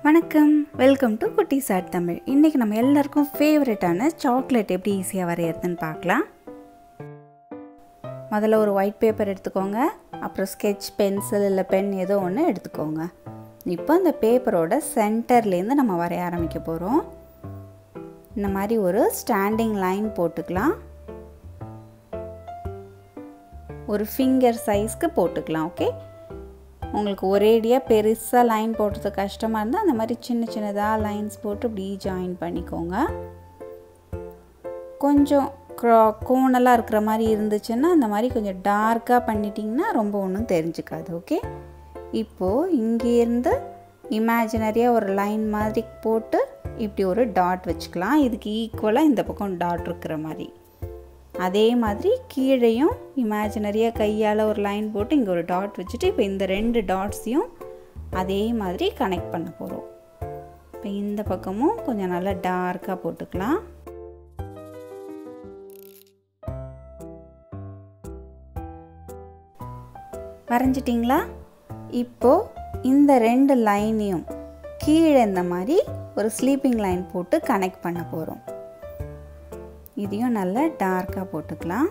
வணக்கம், welcome to Kutties art Tamil. இன்றைக்கி நம்ம எல்லாருக்கும் ஃபேவரட்டான சாக்லேட் எப்படி ஈஸியாக வரைகிறதுன்னு பார்க்கலாம். முதல்ல ஒரு ஒயிட் பேப்பர் எடுத்துக்கோங்க. அப்புறம் ஸ்கெட்ச், பென்சில் இல்லை பென் ஏதோ ஒன்று எடுத்துக்கோங்க. இப்போ அந்த பேப்பரோட சென்டர்லேருந்து நம்ம வரைய ஆரம்பிக்க போகிறோம். இந்த மாதிரி ஒரு ஸ்டாண்டிங் லைன் போட்டுக்கலாம். ஒரு ஃபிங்கர் சைஸ்க்கு போட்டுக்கலாம். ஓகே, உங்களுக்கு ஒரேடியாக பெருசாக லைன் போடுறது கஷ்டமாக இருந்தால் அந்த மாதிரி சின்ன சின்னதாக லைன்ஸ் போட்டு இப்படி ஜாயின் பண்ணிக்கோங்க. கொஞ்சம் கோணலாக இருக்கிற மாதிரி இருந்துச்சுன்னா அந்த மாதிரி கொஞ்சம் டார்க்காக பண்ணிட்டிங்கன்னா ரொம்ப ஒன்றும் தெரிஞ்சுக்காது. ஓகே, இப்போது இங்கேருந்து இமேஜினரியாக ஒரு லைன் மாதிரி போட்டு இப்படி ஒரு டாட் வச்சுக்கலாம். இதுக்கு ஈக்குவலாக இந்த பக்கம் டாட் இருக்கிற மாதிரி. அதே மாதிரி கீழேயும் இமேஜினரியாக கையால் ஒரு லைன் போட்டு இங்கே ஒரு டாட் வச்சுட்டு இப்போ இந்த ரெண்டு டாட்ஸையும் அதே மாதிரி கனெக்ட் பண்ண போகிறோம். இப்போ இந்த பக்கமும் கொஞ்சம் நல்லா டார்க்காக போட்டுக்கலாம். வரைஞ்சிட்டிங்களா? இப்போது இந்த ரெண்டு லைனையும் கீழே இந்த மாதிரி ஒரு ஸ்லீப்பிங் லைன் போட்டு கனெக்ட் பண்ண போகிறோம். இதையும் நல்லா டார்க்காக போட்டுக்கலாம்.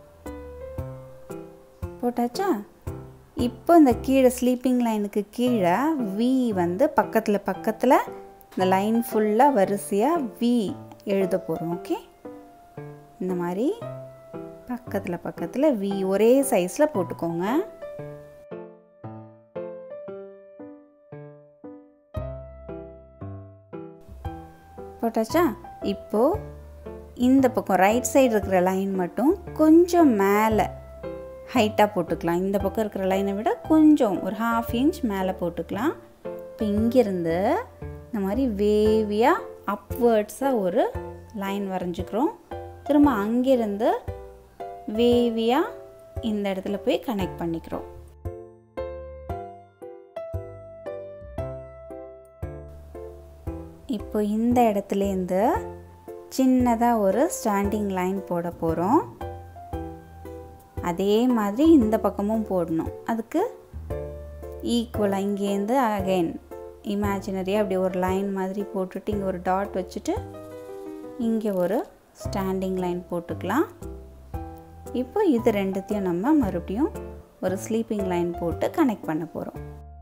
போட்டாச்சா? இப்போ இந்த கீழே ஸ்லீப்பிங் லைனுக்கு கீழே வி வந்து பக்கத்தில் இந்த லைன் ஃபுல்லாக வரிசையாக வி எழுத போகிறோம். ஓகே, இந்த மாதிரி பக்கத்தில் வி ஒரே சைஸில் போட்டுக்கோங்க. போட்டாச்சா? இப்போது இந்த பக்கம் ரைட் சைடு இருக்கிற லைன் மட்டும் கொஞ்சம் மேலே ஹைட்டாக போட்டுக்கலாம். இந்த பக்கம் இருக்கிற லைனை விட கொஞ்சம் ஒரு 1/2 இன்ச் மேலே போட்டுக்கலாம். இப்போ இங்கேருந்து இந்த மாதிரி வேவியாக அப்வேர்ட்ஸாக ஒரு லைன் வரைஞ்சிக்கிறோம். திரும்ப அங்கேருந்து வேவியாக இந்த இடத்துல போய் கனெக்ட் பண்ணிக்கிறோம். இப்போ இந்த இடத்துலேருந்து சின்னதாக ஒரு ஸ்டாண்டிங் லைன் போட போகிறோம். அதே மாதிரி இந்த பக்கமும் போடணும். அதுக்கு ஈக்குவலாக இங்கேருந்து அகைன் இமேஜினரியாக அப்படி ஒரு லைன் மாதிரி போட்டுட்டு இங்கே ஒரு டாட் வச்சுட்டு இங்கே ஒரு ஸ்டாண்டிங் லைன் போட்டுக்கலாம். இப்போ இது ரெண்டுத்தையும் நம்ம மறுபடியும் ஒரு ஸ்லீப்பிங் லைன் போட்டு கனெக்ட் பண்ண போகிறோம்.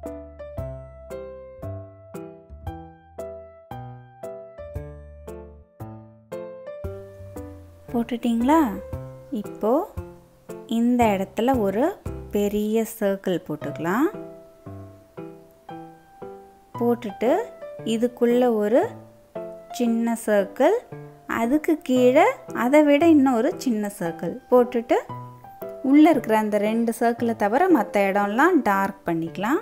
போட்டுட்டிங்களா? இப்போது இந்த இடத்துல ஒரு பெரிய சர்க்கிள் போட்டுக்கலாம். போட்டுட்டு இதுக்குள்ளே ஒரு சின்ன சர்க்கிள், அதுக்கு கீழே அதை விட இன்னும் ஒரு சின்ன சர்க்கிள் போட்டுட்டு உள்ளே இருக்கிற அந்த 2 சர்க்கிளை தவிர மற்ற இடம்லாம் டார்க் பண்ணிக்கலாம்.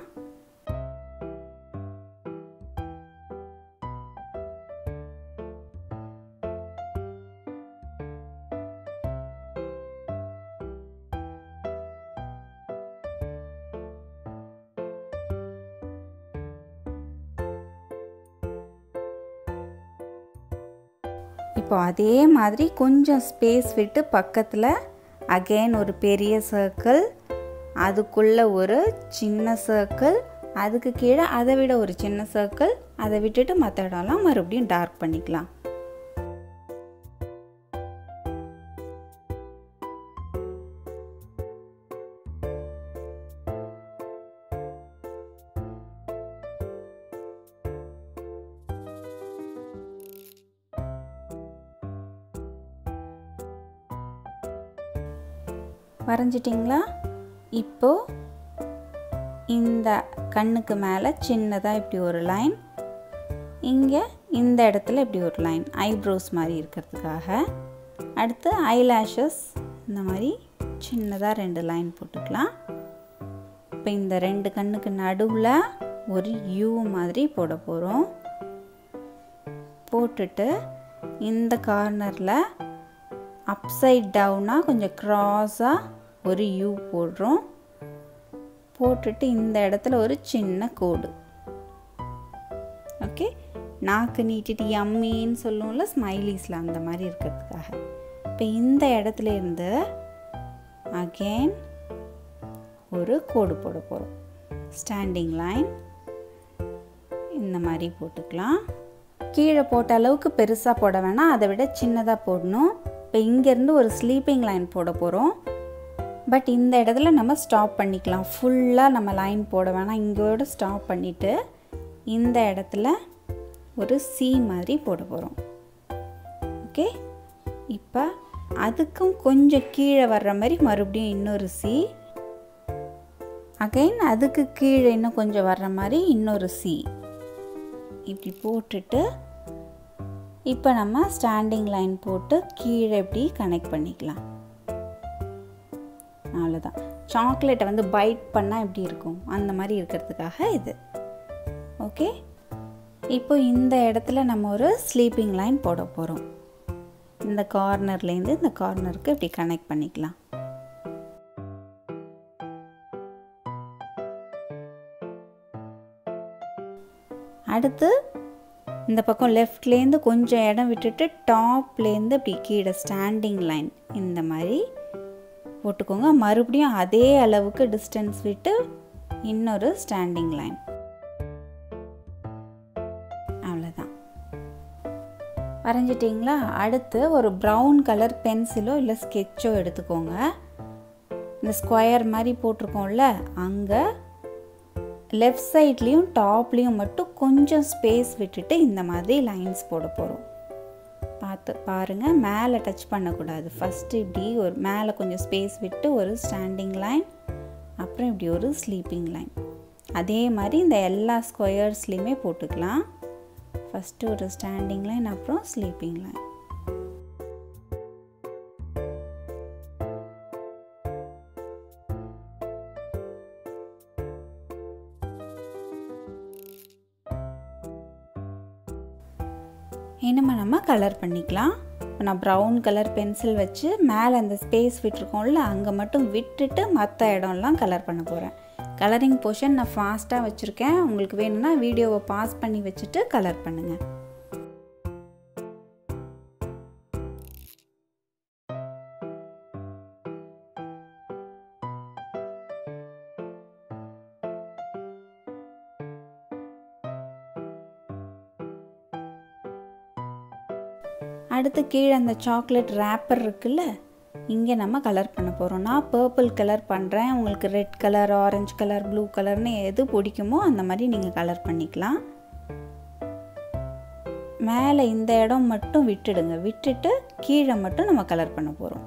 இப்போ அதே மாதிரி கொஞ்சம் ஸ்பேஸ் விட்டு பக்கத்தில் அகெயின் ஒரு பெரிய சர்க்கிள், அதுக்குள்ளே ஒரு சின்ன சர்க்கிள், அதுக்கு கீழே அதை விட ஒரு சின்ன சர்க்கிள், அதை விட்டுட்டு மற்ற இடம்லாம் மறுபடியும் டார்க் பண்ணிக்கலாம். வரைஞ்சிட்டிங்களா? இப்போது இந்த கண்ணுக்கு மேலே சின்னதாக இப்படி ஒரு லைன், இங்கே இந்த இடத்துல இப்படி ஒரு லைன் ஐப்ரோஸ் மாதிரி இருக்கிறதுக்காக. அடுத்து ஐலாஷஸ் இந்த மாதிரி சின்னதாக 2 லைன் போட்டுக்கலாம். இப்போ இந்த 2 கண்ணுக்கு நடுவில் ஒரு யூ மாதிரி போட போகிறோம். போட்டுட்டு இந்த கார்னரில் அப்சைட் டவுனாக கொஞ்சம் க்ராஸாக ஒரு யூ போடுறோம். போட்டுட்டு இந்த இடத்துல ஒரு சின்ன கோடு. ஓகே, நாக்கு நீட்டிட்டு யம்மின்னு சொல்லுவோம்ல ஸ்மைலீஸில், அந்த மாதிரி இருக்கிறதுக்காக. இப்போ இந்த இடத்துல இருந்து அகெயின் ஒரு கோடு போட போகிறோம். ஸ்டாண்டிங் லைன் இந்த மாதிரி போட்டுக்கலாம். கீழே போட்ட அளவுக்கு பெருசாக போட வேணாம், அதை விட சின்னதாக போடணும். இப்போ இங்கேருந்து ஒரு ஸ்லீப்பிங் லைன் போட போகிறோம். பட் இந்த இடத்துல நம்ம ஸ்டாப் பண்ணிக்கலாம். ஃபுல்லாக நம்ம லைன் போட வேணாம், இங்கோட ஸ்டாப் பண்ணிவிட்டு இந்த இடத்துல ஒரு சி மாதிரி போட போகிறோம். ஓகே, இப்போ அதுக்கும் கொஞ்சம் கீழே வர்ற மாதிரி மறுபடியும் இன்னொரு சி, அகைன் அதுக்கு கீழே இன்னும் கொஞ்சம் வர்ற மாதிரி இன்னொரு சி, இப்படி போட்டுட்டு இப்போ நம்ம ஸ்டாண்டிங் லைன் போட்டு கீழே இப்படி கனெக்ட் பண்ணிக்கலாம். அவ்வளோதான். சாக்லேட்டை வந்து பைட் பண்ணால் எப்படி இருக்கும் அந்த மாதிரி இருக்கிறதுக்காக இது. ஓகே, இப்போ இந்த இடத்துல நம்ம ஒரு ஸ்லீப்பிங் லைன் போட போகிறோம். இந்த கார்னர்லேருந்து இந்த கார்னருக்கு இப்படி கனெக்ட் பண்ணிக்கலாம். அடுத்து இந்த பக்கம் லெஃப்ட்லேருந்து கொஞ்சம் இடம் விட்டுட்டு டாப்லேருந்து இப்படி கீழே ஸ்டாண்டிங் லைன் இந்த மாதிரி போட்டுக்கோங்க. மறுபடியும் அதே அளவுக்கு டிஸ்டன்ஸ் விட்டு இன்னொரு ஸ்டாண்டிங் லைன். அவ்வளோதான், வரைஞ்சிட்டிங்களா? அடுத்து ஒரு ப்ரௌன் கலர் பென்சிலோ இல்லை ஸ்கெட்சோ எடுத்துக்கோங்க. இந்த ஸ்கொயர் மாதிரி போட்டிருக்கோம்ல, அங்கே லெஃப்ட் சைட்லேயும் டாப்லேயும் மட்டும் கொஞ்சம் ஸ்பேஸ் விட்டுட்டு இந்த மாதிரி லைன்ஸ் போட போகிறோம். பார்த்து பாருங்கள், மேலே டச் பண்ணக்கூடாது. ஃபஸ்ட்டு இப்படி ஒரு மேலே கொஞ்சம் ஸ்பேஸ் விட்டு ஒரு ஸ்டாண்டிங் லைன், அப்புறம் இப்படி ஒரு ஸ்லீப்பிங் லைன். அதே மாதிரி இந்த எல்லா ஸ்கொயர்ஸ்லேயுமே போட்டுக்கலாம். ஃபஸ்ட்டு ஒரு ஸ்டாண்டிங் லைன், அப்புறம் ஸ்லீப்பிங் லைன். இனிமேல் நம்ம கலர் பண்ணிக்கலாம். இப்போ நான் ப்ரௌன் கலர் பென்சில் வச்சு மேலே அந்த ஸ்பேஸ் விட்டுருக்கோம்ல, அங்கே மட்டும் விட்டுட்டு மற்ற இடம்லாம் கலர் பண்ண போகிறேன். கலரிங் போர்ஷன் நான் ஃபாஸ்ட்டாக வச்சுருக்கேன். உங்களுக்கு வேணும்னா வீடியோவை பாஸ் பண்ணி வச்சுட்டு கலர் பண்ணுங்கள். அடுத்து கீழே அந்த சாக்லேட் ரேப்பர் இருக்குல்ல, இங்கே நம்ம கலர் பண்ண போகிறோம். நான் பர்பிள் கலர் பண்ணுறேன். உங்களுக்கு red colour, orange colour, blue கலர்னு எது பிடிக்குமோ அந்த மாதிரி நீங்கள் கலர் பண்ணிக்கலாம். மேலே இந்த இடம் மட்டும் விட்டுடுங்க, விட்டுட்டு கீழே மட்டும் நம்ம கலர் பண்ண போகிறோம்.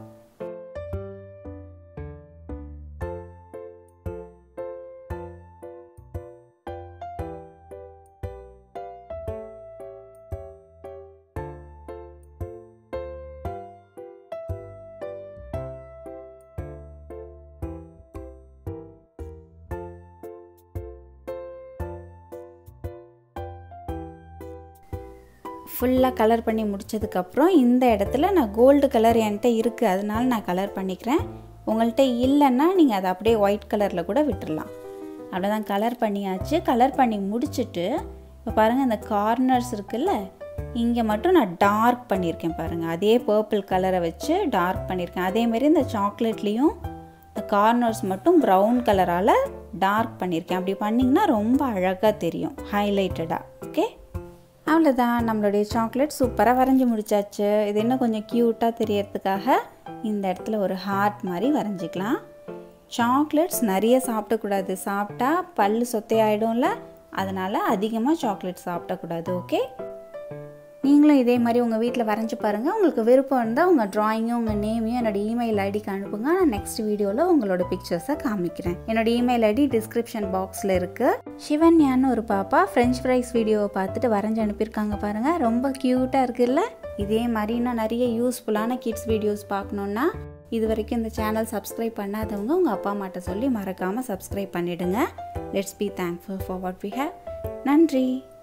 ஃபுல்லாக கலர் பண்ணி முடித்ததுக்கப்புறம் இந்த இடத்துல நான் கோல்டு கலர் என்கிட்ட இருக்குது, அதனால நான் கலர் பண்ணிக்கிறேன். உங்கள்கிட்ட இல்லைன்னா நீங்கள் அதை அப்படியே ஒயிட் கலரில் கூட விட்டுடலாம். அவ்வளோதான், கலர் பண்ணியாச்சு. கலர் பண்ணி முடிச்சுட்டு இப்போ பாருங்கள், இந்த கார்னர்ஸ் இருக்குல்ல, இங்கே மட்டும் நான் டார்க் பண்ணியிருக்கேன் பாருங்கள். அதே பர்பிள் கலரை வச்சு டார்க் பண்ணியிருக்கேன். அதேமாரி இந்த சாக்லேட்லேயும் இந்த கார்னர்ஸ் மட்டும் ப்ரௌன் கலரால் டார்க் பண்ணியிருக்கேன். அப்படி பண்ணிங்கன்னா ரொம்ப அழகாக தெரியும், ஹைலைட்டடாக. ஓகே, அவ்வளோதான், நம்மளுடைய சாக்லேட் சூப்பராக வரைஞ்சி முடிச்சாச்சு. இது இன்னும் கொஞ்சம் க்யூட்டாக தெரியறதுக்காக இந்த இடத்துல ஒரு ஹார்ட் மாதிரி வரைஞ்சிக்கலாம். சாக்லேட்ஸ் நிறைய சாப்பிடக்கூடாது, சாப்பிட்டா பல் சொத்தையாயிடும்ல, அதனால் அதிகமாக சாக்லேட் சாப்பிடக்கூடாது. ஓகே, நீங்களும் இதே மாதிரி உங்கள் வீட்டில் வரைஞ்சி பாருங்கள். உங்களுக்கு விருப்பம் இருந்தால் உங்கள் ட்ராயிங்கும் உங்கள் நேமையும் என்னோடய இமெயில் ஐடிக்கு அனுப்புங்க. நான் நெக்ஸ்ட் வீடியோவில் உங்களோட பிக்சர்ஸை காமிக்கிறேன். என்னோடய இமெயில் ஐடி டிஸ்கிரிப்ஷன் பாக்ஸில் இருக்குது. சிவன்யான்னு ஒரு பாப்பா ஃப்ரெஞ்ச் ஃப்ரைஸ் வீடியோவை பார்த்துட்டு வரைஞ்சி அனுப்பியிருக்காங்க பாருங்கள். ரொம்ப க்யூட்டாக இருக்குல்ல? இதே மாதிரி இன்னும் நிறைய யூஸ்ஃபுல்லான கிட்ஸ் வீடியோஸ் பார்க்கணுன்னா இது வரைக்கும் இந்த சேனல் சப்ஸ்கிரைப் பண்ணாதவங்க உங்கள் அப்பா அம்மாட்ட சொல்லி மறக்காமல் சப்ஸ்கிரைப் பண்ணிவிடுங்க. Let's be thankful for what we have. நன்றி.